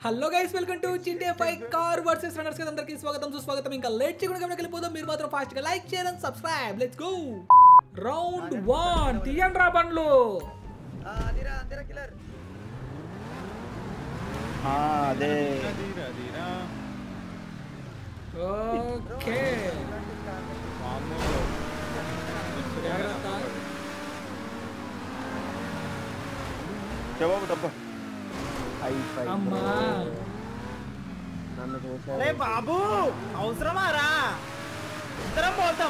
Hello guys, welcome to GTA 5 car versus runners కి అందరికీ స్వాగతం సుస్వాగతం. ఇంకా లేట్ చేయకుండా గమనకి వెళ్ళిపోదాం. మీరు మాత్రం ఫాస్ట్ గా like share and subscribe. Let's go. Round 1 తీయండి రా బండ్లు. అదిరా కిల్లర్. అదే ఓకే జాగ్రత్త. జవాబు తప్ప అమ్మా అరే బాబు, అవసరమా రా? ఇద్దరం పోతాం.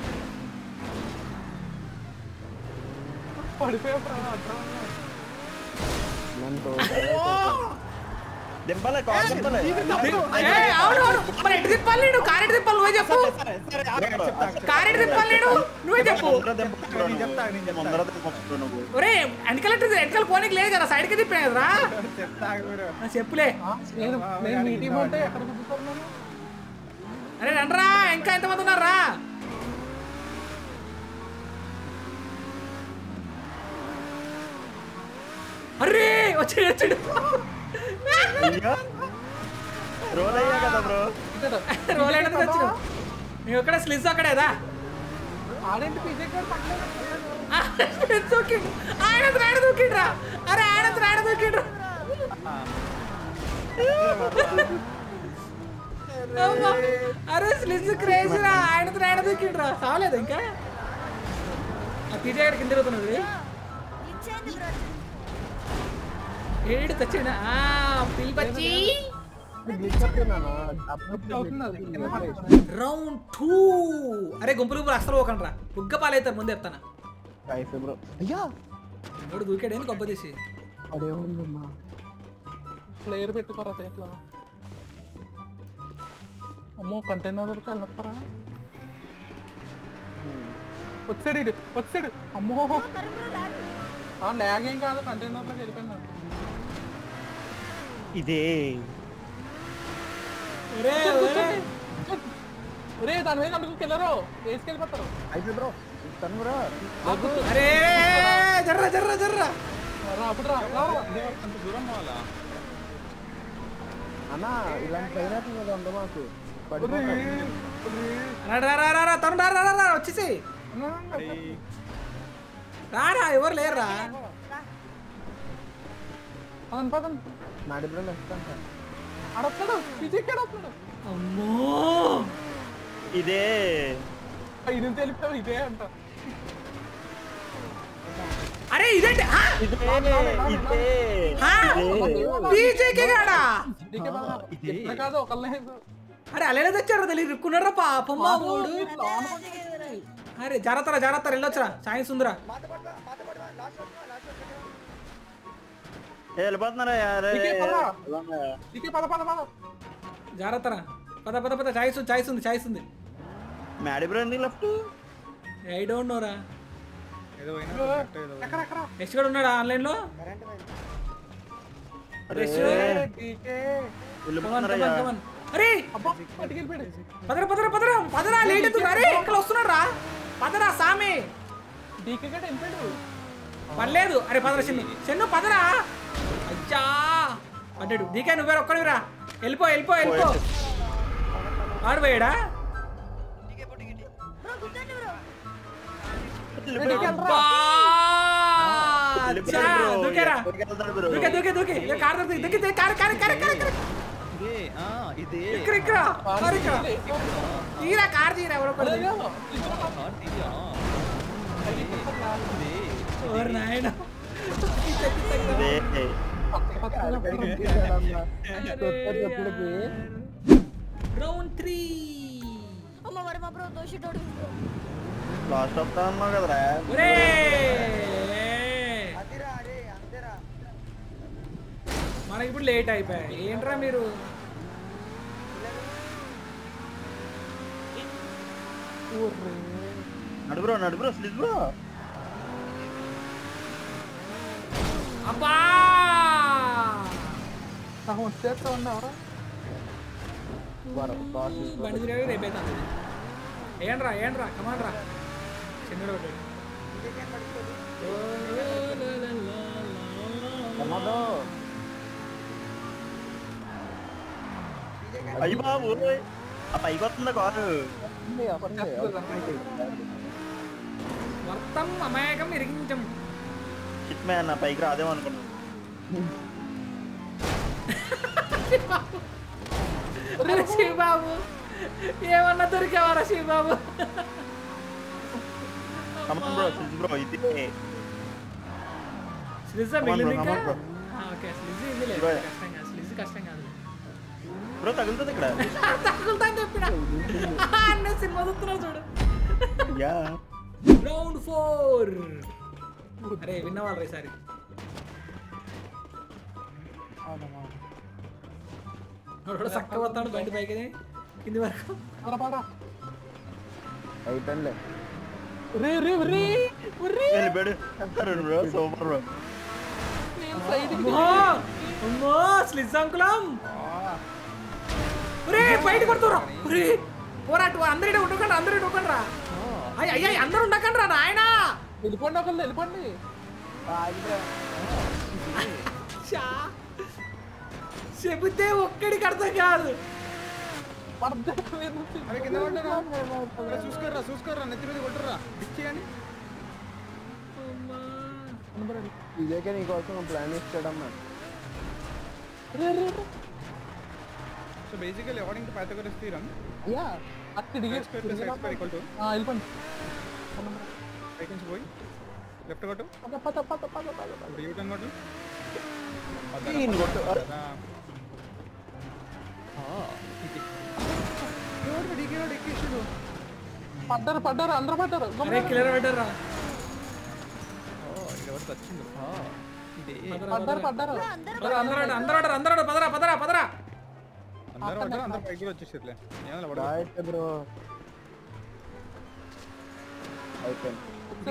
దింపలే మరి ఎటు తిప్పాలి నేను? కారెట్ తిప్పాలి, నువ్వే చెప్పు. కారెట్ తిప్పాలి నువ్వే చెప్పు. ఒరే వెనకాల పోనీకి లేదు కదా, సైడ్కి తిప్పా కదరా. చెప్పులే. అరే రండ్రా, ఇంకా ఎంతమంది ఉన్నారా? అరే వచ్చాడు వచ్చాడు. రోల్ అయ్యా కదా బ్రో. రోల్ అయినందుకు వచ్చాడు. నువ్వు ఎక్కడ స్లిజ్ అక్కడేదా? ఆయన రాయడ దూకిండ్రా. అరే ఆయన రాయడ దూకిండ్రా. అరే స్లిజ్ క్రేజీ రా. ఆయన రాయడ దూకిండ్రా. చావలేదు ఇంకా. పిజే కింద తిరుగుతున్నాడు. ఏడు తెచ్చాడు. పిలిపచ్చి రౌండ్ 2. అరే గుంపులు గుంపులు అసలు పోకండి రా, బుగ్గ పాలవుతారు. ముందు చెప్తాను. ఎవడు దూకాడేంది గొప్ప తీసి. ప్లేయర్ పెట్టుకోరా ఎట్లా? అమ్మో కంటైనర్ వెళ్ళొస్తారా? వచ్చాడు. అమ్మో ల్యాగ్ ఏం కాదు, కంటైనర్లోకి వెళ్ళిపోయినా. ఇదే ఒరే దాని మీద అందుకు కిల్లరు వేసుకెళ్ళిపోతారు. అయితే బ్రో అరే జర్రా జర్రా జర్రా. అప్పుడు దూరం పోవాలా అన్నా? ఇలాంటి మాకు వచ్చేసి రారా, ఎవరు లేరురా. అమ్మో ఇదే ఇది తెలుపుతావు ఇదే అంట. అరే ఇదేంటి? కాదు ఒకళ్ళే. అరే అలానే తెచ్చారు తెలియదు, ఇరుక్కున్నారా పాపం మా మూడు. అరే జాగ్రత్త జాగ్రత్త, వెళ్ళొచ్చురా. సైన్స్ ఉందిరా. వెళ్ళిపోతున్నారా? జాగ్రత్తరా. పద పద పద. చాయిస్ ఉంది. మ్యాడీ బ్రో ఎందుకు లెఫ్ట్? ఐ డోంట్ నో రా. నెక్స్ట్ కూడా ఉన్నాడా ఆన్లైన్ లో? అరే పదరా లేట్ అవుతుంది. అరే ఇక్కడ వస్తున్నాడు రా. పదరా సామి. పర్లేదు. అరే పదరా చెన్ను పదరా. అచ్చా అడ్డాడు. దీకే నువ్వే ఒక్కడివిరా. వెళ్ళిపో ఆడు పోయాడా? దూకేరా. దూకే కార్ తీరా. కార్ తీరా. నాయన రౌండ్ 3. లాస్ట్ వస్తా అన్నావు కదరా. మనకి ఇప్పుడు లేట్ అయిపోయా. ఏంట్రా మీరు? నడుబ్రో స్లిజ్ బ్రో. అబ్బా వచ్చేస్తా ఉన్నావరా? బండి తిరిగి రేపైతే ఏంట్రా కమాన్ రా. చిన్నడు అయ్యి బాబు ఆ పైకి వస్తుందా కారు వర్తం అమాయకం ఇరిగించం. షిట్ మ్యాన్ నా పైకి రాదేమో అనుకున్నా. అరే శివబాబు ఏమన్నా దొరికేవారా శివబాబు? కమాన్ బ్రో సిజ్ బ్రో ఇది స్లిజ్ మిగిలింది ఇంకా. ఓకే స్లిజ్ ఇది లేదు, కష్టం కాదు, స్లిజ్ కష్టం కాదు బ్రో. తగులుతుంది ఇక్కడ. తగులుతా అని చెప్పిన అన్న సినిమా చూస్తున్నావు చూడు. Yeah round 4. అరే విన్నవాళ్ళు ఈసారి. చక్క పోతాడు బండి పైకి కింది వరకు. అయిపోయిందిలే. వెళ్ళిపోయాడు బ్రో. Super bro. అమ్మో స్లిజ్ అంకులం. ఒరే బయట కొడుతురా. ఒరే పోరాటు అందరూ ఉండకండి, అందరూ ఉండకండి రా. అయ్య అందరూ ఉండకండి రా నాయన. వెళ్ళిపోండి ఒకళ్ళు వెళ్ళిపోండి. చెబితే ఒక్కడికి అర్థం కాదు. చూసుకోరా నెత్తి మీద కొట్టురా ఇచ్చేయండి. ఇదేకే నీకోసం ప్లాన్ ఇచ్చాడమ్మా. So basically according to Pythagoras theorem వెళ్ళిపోండి. పైకి నుంచి పోయి లెఫ్ట్ కొట్టు, యూ టర్న్ కొట్టు. పడ్డారు అందరూ పడ్డారు. అరే కిల్లర్ పెట్టారా. పడ్డారు అందరూ పదరా పదరా పదరా. అందరూ పైకి వచ్చేసారులే. బ్రో అయిపోయింది.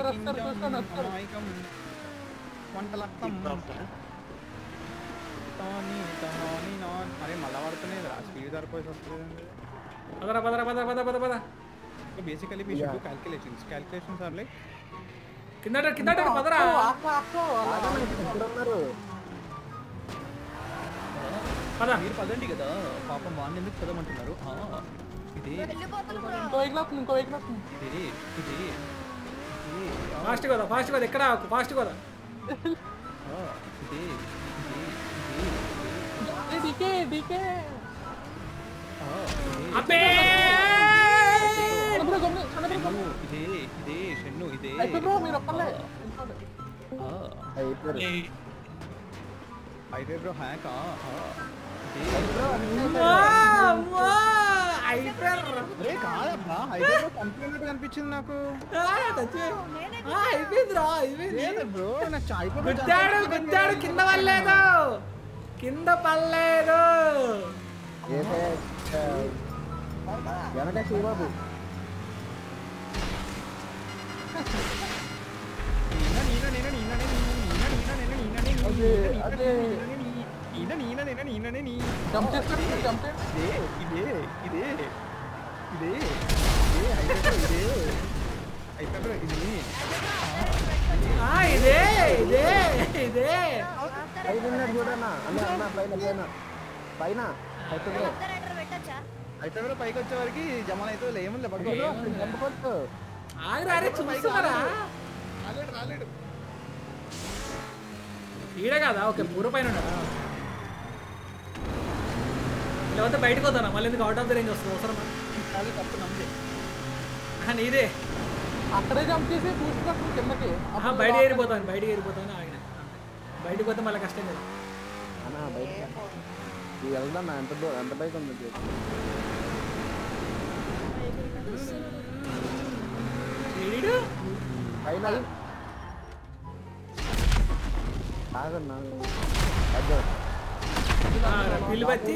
అరే మళ్ళా పడుతున్నాయి స్పీడ్ సరిపోయి వస్తుంది. పదరా పదరా పదరా పద పద పద. Basically we should do calculations are like కిందట పదరా. పద మీరు పదండి కదా పాపం వాడిని ఎందుకు చదవమంటున్నారు. ఇది ఇంకో వెహికల్ ఇది ఇది ఫాస్ట్ కదా ఎక్కడ ఫాస్ట్ కదా. ఇది డీకే అబ్బే ఇది షెన్ను ఇది మీరు ఒక్కలే అయితే బ్రో హ్యాక్ కంప్లీట్ కనిపించింది నాకు. అయిపోయిందిరా బ్రో నాకు గుద్దాడు కింద పడలేదు. వెనక శివబాబు ఇదే చూడన్నా అన్న పైన అయితే బ్రో పైకి వచ్చే వరకు జమన్ అయితే ఏముంది పడుకో. ఆగరా చూస్తున్నారా. రాలేడు ఈడ కదా. ఓకే పూర పైన లేకపోతే బయటకు వద్దానా మళ్ళీ ఎందుకు అవుట్ ఆఫ్ ద రేంజ్ వస్తుంది అవసరమా. తప్పు నమ్మే నీదే అక్కడే జంప్ చేసి పూసుకుంటాం కిందకి. బయట ఏరిపోతాను ఆగిన. బయటకు పోతే మళ్ళీ కష్టం కదా. అన్నా బయట వెళ్దాం. ఎంత బైక్ ఉంది పైన ఆగన్నా. పిల్లి బత్తి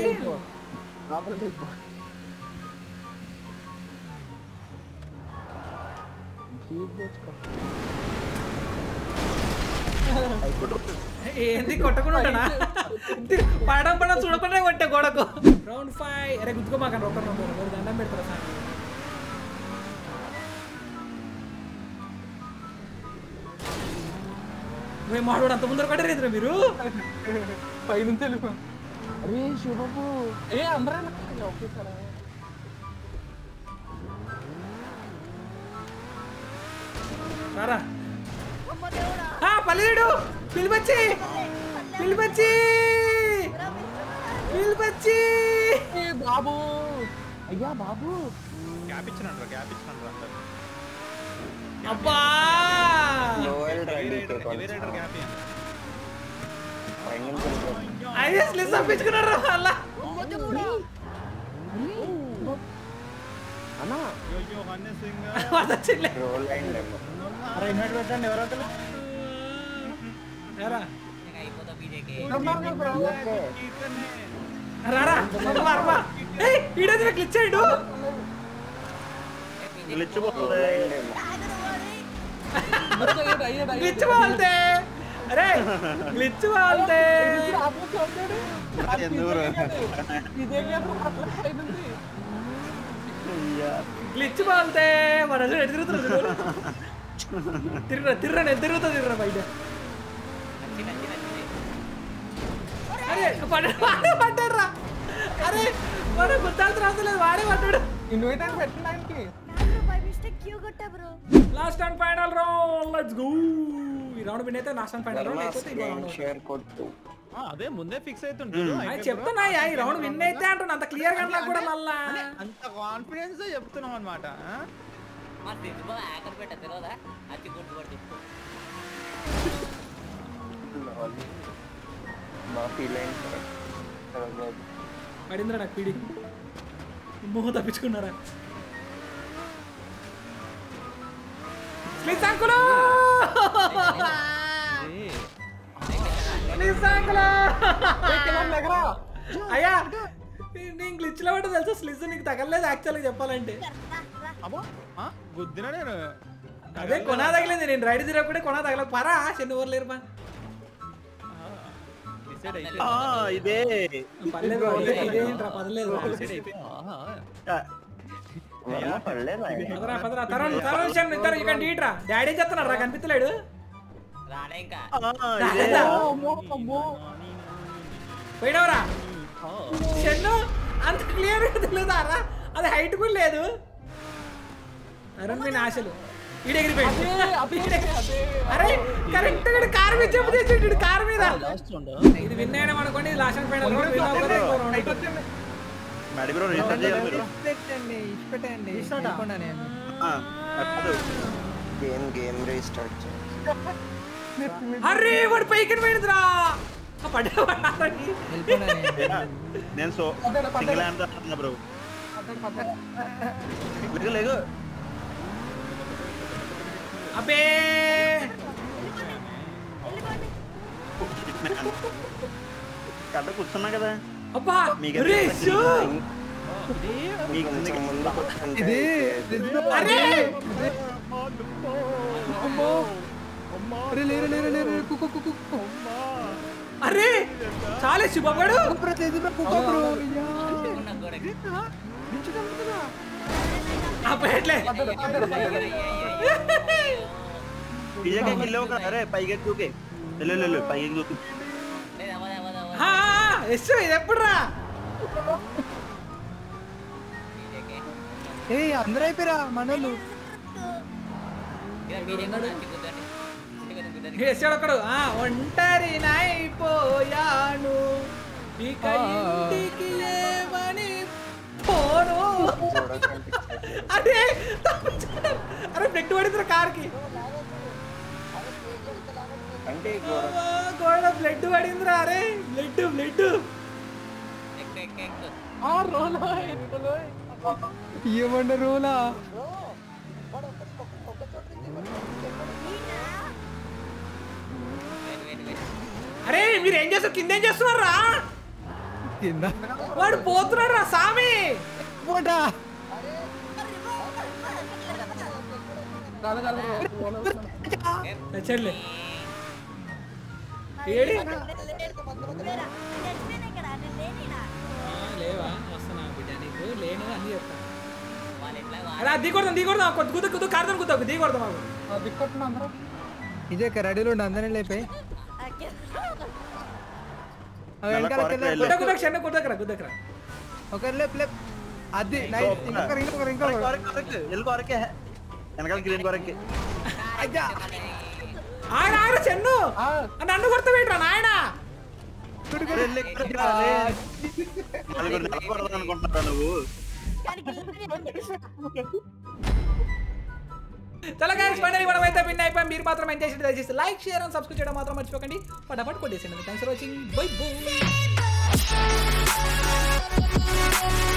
ఏంది కొట్టకుండా ఉంటానా. పడడం చూడకుండా కొట్టే గోడకు. రౌండ్ 5. అరే గుర్తుకోమాకండి ఒకరు దండం పెడతారా సార్. నువ్వు మాట్లాడు అంత ముందర కొట్టారు మీరు. పైనుంచి వెళ్ళిపో. అరే శివబాబు ఏ అందరూ ఓకే సార్ రారా పల్లెడు పిలిపచ్చి పిలిపచ్చి పిలిపచ్చి బాబు అయ్యా బాబు గ్యాప్ ఇచ్చినాడు అందరు అబ్బా గ్యాప్ అయ్యే స్లిస్ తప్పించుకున్నారు అలా అన్నా అయ్యో హన్నీ సింగ్ వచ్చింది అరే ఇన్వైట్ పెట్టండి ఎవరో రారా ఓకే రారా వర్మా ఏయ్ ఈడది క్లిక్ చేయడు గ్లిచ్ వాల్తే అరే గ్లిచ్ వాల్తే గ్లిచ్ వాల్తే మన ఎటు తిరుగుతున్నా తిర్రా నేను తిరుగుతా బయట అరే పడ్డారా అరే మన గుర్తాలు రాసలేదు వాడే పడ్డాడు ఇన్వైట్ అని పెట్టడానికి last and final round let's go ఈ రౌండ్ విన్ అయితే లాస్ట్ అండ్ ఫైనల్ రౌండ్ అయిపోతే ఇంకో రౌండ్ షేర్ కొట్టు అదే ముందే ఫిక్స్ అవుతుంటాడు చెప్తున్నా ఈ రౌండ్ విన్ అయితే అంటున్నా అంత క్లియర్ గా నాకు కూడా మళ్ళా అంత కాన్ఫిడెన్స్ చెప్తున్నాం అన్నమాట మా ఫీల్ అయింది పడిందిరా నాకు పీడి మోహ తప్పించుకున్నారా ప్లీజ్ అంకులు ప్లీజ్ అంకులు అయ్యా నేను గ్లిచ్ లో పడ్డా తెలుసా స్లిజ్ నీకు తగలలేదు యాక్చువల్గా చెప్పాలంటే అబ్బా గుద్దినా నేను అదే కొనా తగిలింది నేను రైడ్ తిరగకుండా కొనా తగలేదు పరా చెన్ను ఊరు లేరు పా డిసైడ్ అయితే ఇదే పర్లేదు ఇదేంట్రా పర్లేదు పదరా పదరా తరుణ్ విషయం ఇద్దరు ఇక డీట్రా డాడీ చెప్తున్నాడు రా కనిపించలేడు పోయినవరా చెన్ను అంత క్లియర్ గా తెలియదా రా అది హైట్ కూడా లేదు అరుణ్ మీ ఆశలు ఈడెగిరిపోయింది అరే కరెక్ట్ గా కార్ మీద చెప్పు చేసి కార్ మీద ఇది విన్ అయినా అనుకోండి last and final madam bro research చేయాలి మీరు గేమ్ రీస్టార్ట్ చేయండి అరే వాడు పైకి పోయిందిరా నేను సింగిల్ హ్యాండ్ బ్రో లేగు అబ్బే కట్ట కూర్చున్నా కదా అబ్బా మీకు అరే అరే చాలా శుభపడు అరే పైకి దూకే వెళ్ళు పైకి దూకు ఎస్ ఇది ఎప్పుడు రా ఏ అందరూ అయిపోయారా మనోళ్ళు ఒకడు ఒంటరి నైపోయాను ఇక ఇంటికి ఏమని పోను అరే అరే బ్లడ్ పడిందిరా కార్కి గోడ బ్లడ్ పడిందిరా అరే బ్లడ్ ఏమన్నా రోలా అరే మీరు ఏం చేస్తారు కింద ఏం చేస్తున్నారా కింద వాడు పోతున్నాడు రా సామి చెల్లె ఏడి లేవా వస్తున్నా బిడ్డ నీకు లేను అని చెప్తా అరే దిగొడదాం కొద్ది కారుదాం కుద్దాం దిగొడదాం మాకు దిక్కొట్టున్నా అందరూ ఇదే రెడీలో ఉండి అందరినీ లేపే గుద్దకు చెన్ను గుద్దకరా ఒక లేప్ అది ఇంకొకరు ఎల్లు కొరకే వెనకాల గ్రీన్ కొరకే ఆయన చెన్ను నన్ను కొడతావేట్రా నాయన అనుకుంటున్నా నువ్వు చాలా గైస్ ఫైనల్లీ మనం అయితే విన్ అయిపోయాం. మీరు మాత్రం ఎంజాయ్ చేసి దయచేసి లైక్ షేర్ అండ్ సబ్స్క్రైబ్ చేయడం మాత్రం మర్చిపోకండి. ఫటాఫట్ కొట్టేసేయండి. Thanks for watching. Bye by.